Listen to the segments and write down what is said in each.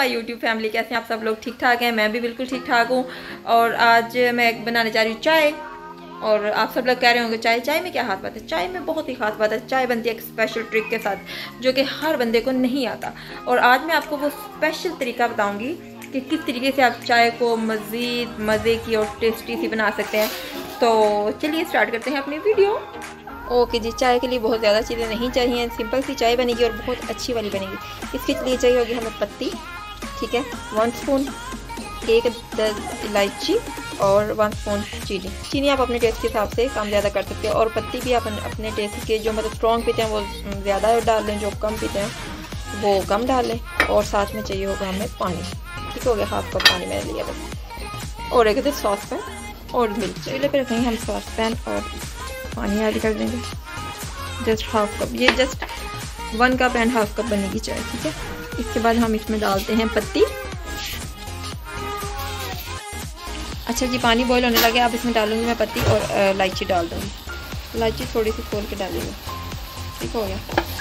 My YouTube family, कैसे हैं आप सब लोग? ठीक ठाक हैं? मैं भी बिल्कुल ठीक ठाक हूँ। और आज मैं बनाने जा रही हूँ चाय। और आप सब लोग कह रहे होंगे चाय में क्या खास बात है? चाय में बहुत ही खास बात है। चाय बनती है एक स्पेशल ट्रिक के साथ जो कि हर बंदे को नहीं आता। और आज मैं आपको वो स्पेशल तरीका बताऊँगी कि किस तरीके से आप चाय को मज़ीद मज़े की और टेस्टी सी बना सकते हैं। तो चलिए स्टार्ट करते हैं अपनी वीडियो। ओके जी, चाय के लिए बहुत ज़्यादा चीज़ें नहीं चाहिए, सिंपल सी चाय बनेगी और बहुत अच्छी वाली बनेगी। इसके लिए चाहिए होगी हमें पत्ती, ठीक है, 1 स्पून, 1 इलायची और 1 स्पून चीनी आप अपने टेस्ट के हिसाब से कम ज़्यादा कर सकते हैं। और पत्ती भी आप अपने टेस्ट के, जो मतलब स्ट्रॉन्ग पीते हैं वो ज़्यादा डाल लें, जो कम पीते हैं वो कम डाल लें। और साथ में चाहिए होगा हमें पानी, ठीक हो गया, हाफ कप पानी मैंने लिया बस। और एक सॉस पैन और मिल्क। चूल्हे पर रखेंगे हम सॉस पैन और पानी ऐड कर देंगे, जस्ट हाफ कप, ये just 1 cup and half cup बनेगी चाय, ठीक है। इसके बाद हम इसमें डालते हैं पत्ती। अच्छा जी, पानी बॉईल होने लगे, अब इसमें डालूंगी मैं पत्ती और इलायची डाल दूँगी। इलायची थोड़ी सी खोल के डालेंगे, ठीक हो गया।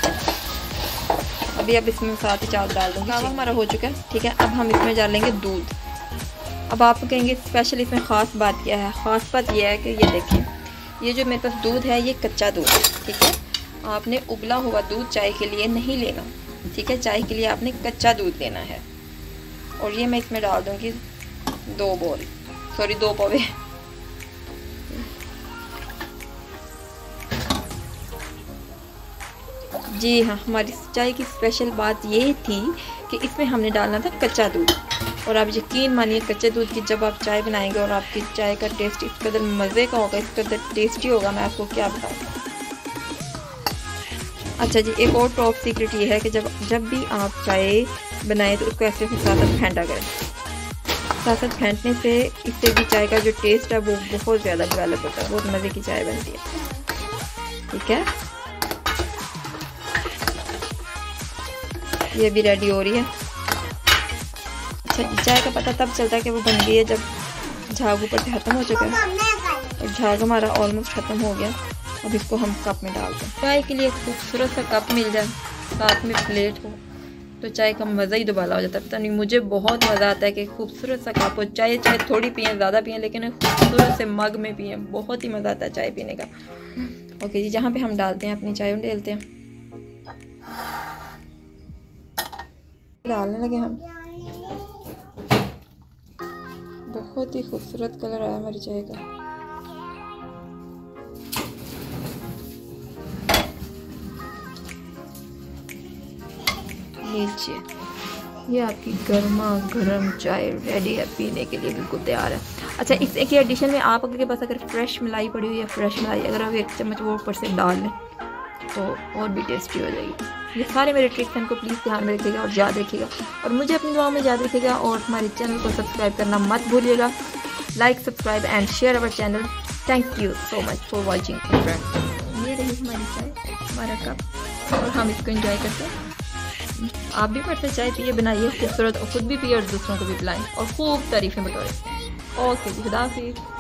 अभी अब इसमें साथ ही चावल डाल दूँगी। चावल हमारा हो चुका है, ठीक है। अब हम इसमें डालेंगे दूध। अब आप कहेंगे स्पेशल इसमें ख़ास बात क्या है? ख़ास बात यह है कि ये देखिए, ये जो मेरे पास दूध है ये कच्चा दूध है, ठीक है। आपने उबला हुआ दूध चाय के लिए नहीं लेना, ठीक है। चाय के लिए आपने कच्चा दूध लेना है। और ये मैं इसमें डाल दूँगी 2 पौवे। जी हाँ, हमारी चाय की स्पेशल बात ये थी कि इसमें हमने डालना था कच्चा दूध। और आप यकीन मानिए कच्चे दूध की जब आप चाय बनाएंगे और आपकी चाय का टेस्ट इस कदर मज़े का होगा, इस कदर टेस्टी होगा, मैं आपको क्या बताऊँ। अच्छा जी, एक और टॉप सीक्रेट ये है कि जब भी आप चाय बनाएं तो उसको ऐसे साथ फेंटा करें। साथ फेंटने से इससे भी चाय का जो टेस्ट है वो बहुत ज़्यादा डेवलप होता है, बहुत मज़े की चाय बनती है, ठीक है। ये भी रेडी हो रही है। अच्छा, चाय का पता तब चलता है कि वो बन गई है जब झाग ऊपर से ख़त्म हो चुका है। और झाग हमारा ऑलमोस्ट ख़त्म हो गया। अब इसको हम कप में डालते हैं। चाय के लिए खूबसूरत सा कप मिल जाए, साथ में प्लेट हो, तो चाय का मज़ा ही दुबाला हो जाता है। पता नहीं, मुझे बहुत मज़ा आता है कि खूबसूरत सा कप हो। चाय थोड़ी पिए, ज़्यादा पिए, लेकिन खूबसूरत से मग में पिए, बहुत ही मज़ा आता है चाय पीने का। ओके जी, जहाँ पे हम डालते हैं अपनी चाय डालते हैं, डालने लगे हम। बहुत ही खूबसूरत कलर आया हमारी चाय का। लीजिए, ये आपकी गर्मा गर्म चाय रेडी है, पीने के लिए बिल्कुल तैयार है। अच्छा, इस एक एडिशन में आपके पास अगर फ्रेश मलाई पड़ी हुई है, फ्रेश मलाई अगर आप 1 चम्मच वो ऊपर से डाल लें तो और भी टेस्टी हो जाएगी। ये सारे मेरे ट्रिक्स इनको प्लीज़ ध्यान में रखिएगा और याद रखिएगा। और मुझे अपनी दुआओं में याद रखिएगा। और हमारे चैनल को सब्सक्राइब करना मत भूलिएगा। Like, subscribe and share our channel. Thank you so much for watching friends. ये रही हमारी चाय, हमारा कप, और हम इसको एंजॉय करते हैं। आप भी मेरे से चाय पिए, बनाइए खूबसूरत, और खुद भी पिए और दूसरों को भी पिलाएं और खूब तारीफ़ें बटोरें। ओके जी, खुदा हाफिज़।